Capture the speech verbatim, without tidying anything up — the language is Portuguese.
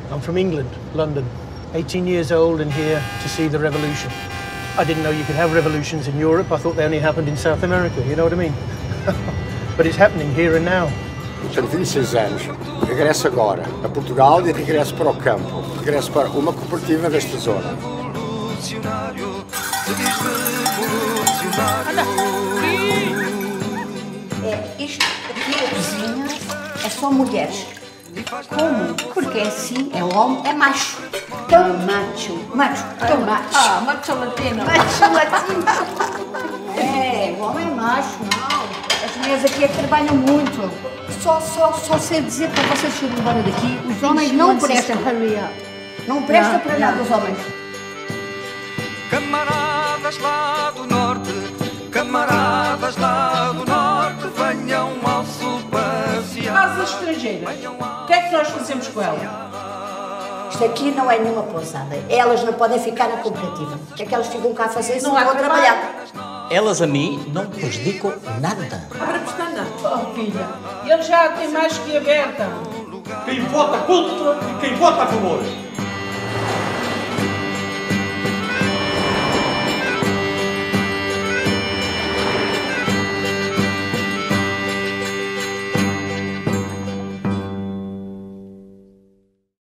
I'm from England, London. eighteen years old and here to see the revolution. I didn't know you could have revolutions in Europe. I thought they only happened in South America, you know what I mean? But it's happening here and now. Tenho vinte e seis anos, regresso agora a Portugal e regresso para o campo. Regresso para uma cooperativa desta zona. É, isto aqui, a cozinha, é só mulheres. Como? Porque é assim, é homem, é macho. Tão macho. Macho, tão macho. Ah, macho latino. Macho latino. É, o homem é macho, não. As mulheres aqui é que trabalham muito. Só, só, só sei dizer para vocês que irem embora daqui, os homens não prestam. Não prestam para nada os homens. Camaradas lá do norte, camaradas lá do norte, venham ao sul passear. Casa estrangeira, o que é que nós fazemos com ela? Isto aqui não é nenhuma pousada. Elas não podem ficar na cooperativa. O que é que elas ficam cá a fazer se não vão trabalhar? Elas a mim não prejudicam nada. Abre a pestana. Oh, filha, ele já tem mais que aberta. Quem vota contra e quem vota a favor.